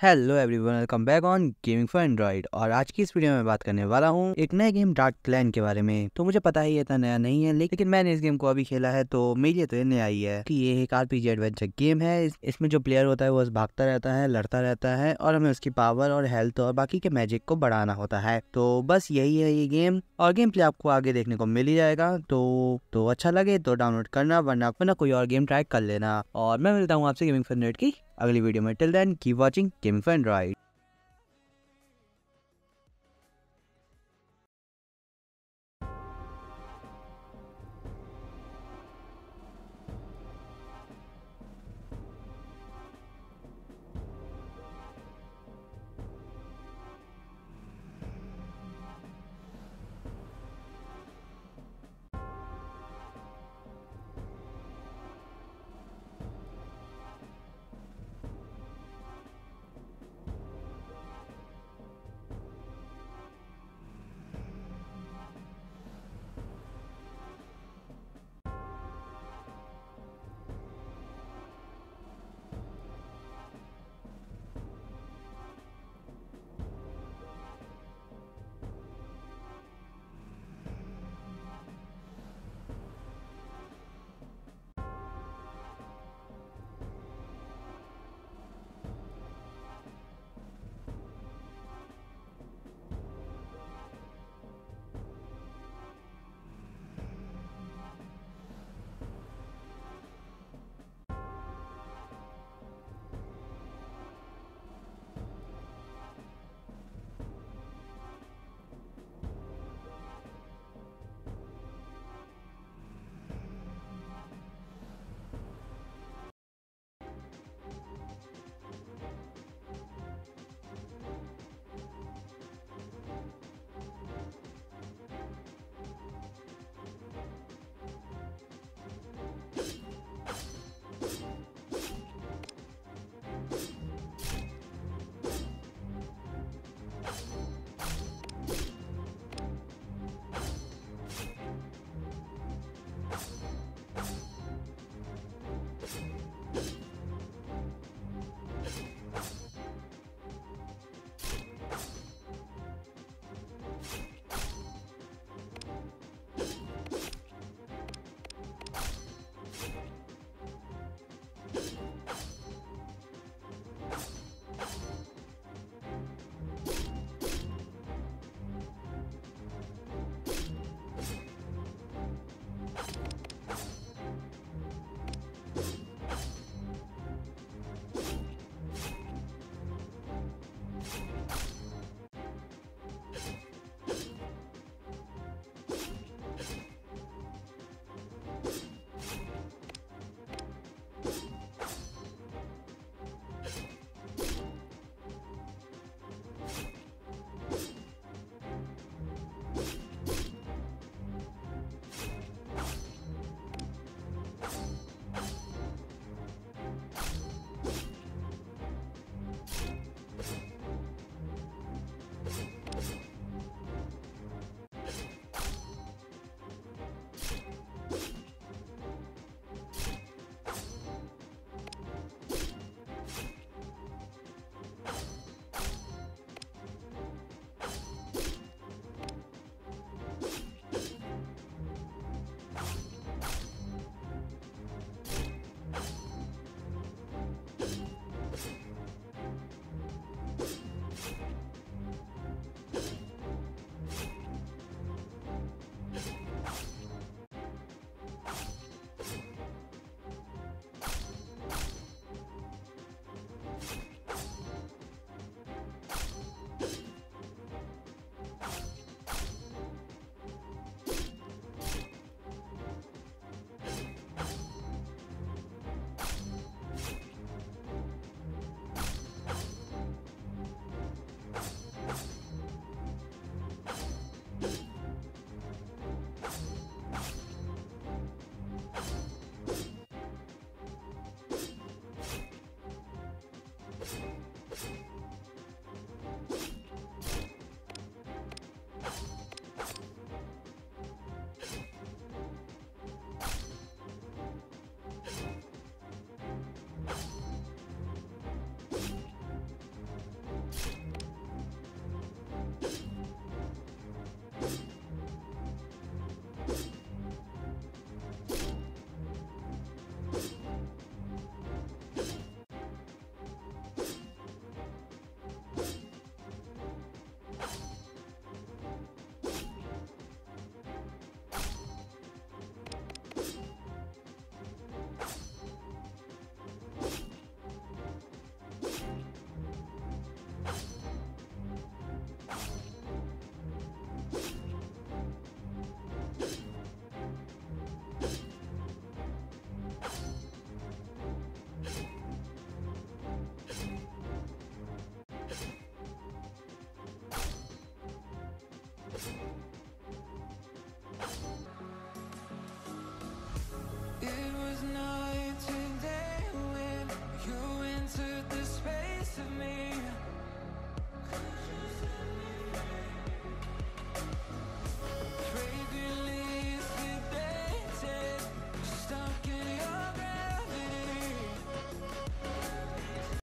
Hello everyone, welcome back on gaming for Android. और आज की इस वीडियो में बात करने वाला हूँ एक नए गेम डार्क क्लैन के बारे में। तो मुझे पता है ये इतना नया नहीं है, लेकिन मैंने इस गेम को अभी खेला है तो मेरे लिए तो ये नया ही है कि ये एक आरपीजी एडवेंचर गेम है। इसमें जो प्लेयर होता है वो बस भागता रहता है, लड़ता रहता है और हमें उसकी पावर और हेल्थ और बाकी के मैजिक को बढ़ाना होता है। तो बस यही है ये गेम, और गेम प्ले आपको आगे देखने को मिल ही जाएगा। तो अच्छा लगे तो डाउनलोड करना, वरना कोई और गेम ट्राई कर लेना। और मैं मिलता हूँ आपसे गेमिंग फॉर एंड्रॉइड की अगली वीडियो में। Till then keep watching gaming for Android.